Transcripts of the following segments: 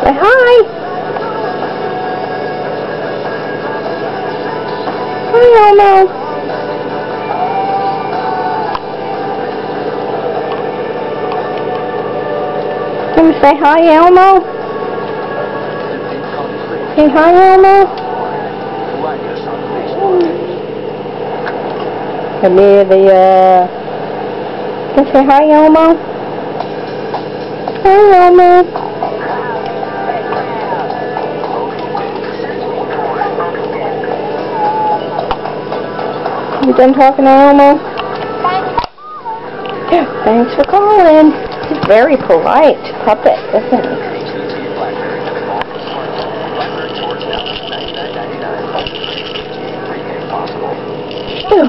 Say hi. Hi, Elmo. Can we say hi, Elmo? Say hi, Elmo. Amelia. Can I say hi, Elmo? Hi, Elmo. You done talking to Elmo? Thanks for calling. He's very polite puppet, isn't he? Ew.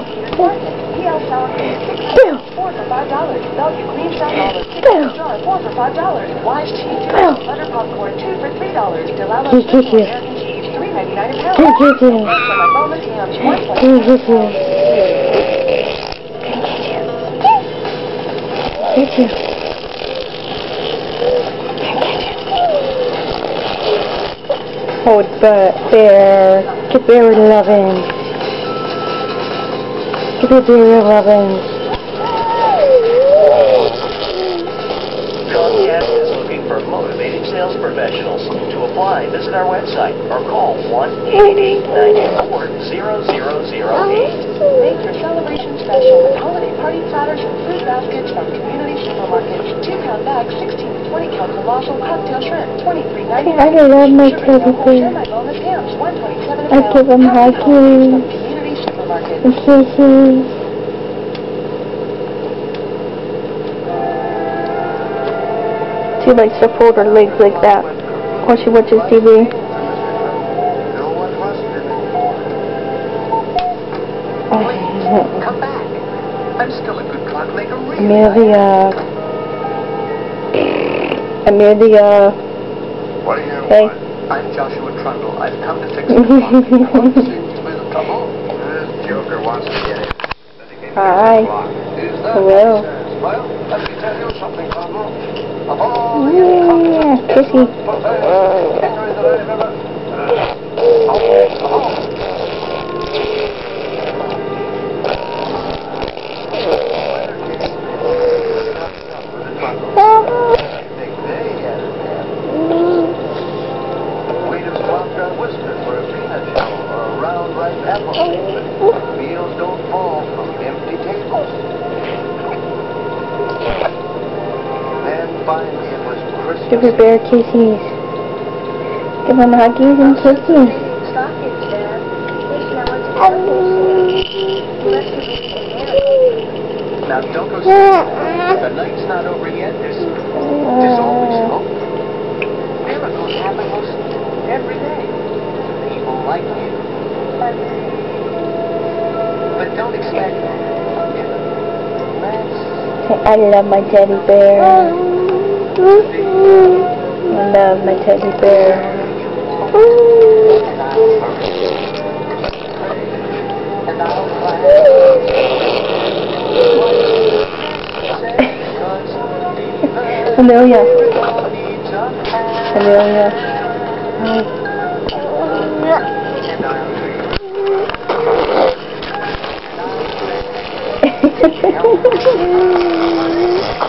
Ew. 4 for $5. Bellevue Clean Shop Olive. Jar 4 for $5. Wise cheese, butter popcorn 2 for $3. Delilah American cheese $3.99 a pound. My bonus hams Thank you. Oh, bear. Get bear loving. Get the bear loving. Comcast is looking for motivating sales professionals. To apply, visit our website or call 1-888-924-0008. Make your celebration special with holiday party platters and food baskets from Community Supermarket. 2-pound bags, 16 to 20 count colossal cocktail shrimp, $23.99. I love my teddy bear. My bonus hams, $1.27 a I give him huggies Community Supermarket. and kisses. She likes to fold her legs like that while she watches TV. Come back. I'm still a good clockmaker. Amelia. What do you Hey. want? I'm Joshua Trundle. I've come to fix the clock. I want to see you with a trouble. This joker wants to get in. Hi. Hello. Well, let me tell you something, Trundle. Yeah, kissy. Waiters walked on whispers for a peanut shell or a round ripe apple. Meals don't fall from empty tables. Then finally it was Christmas. Give her bear kisses. Give him huggies and kisses. Now don't go sleeping. The night's not over yet. There's always hope. Miracles happen most every day. People like you. But don't expect that. I love my teddy bear. I love my teddy bear. Amelia. Amelia. Hi.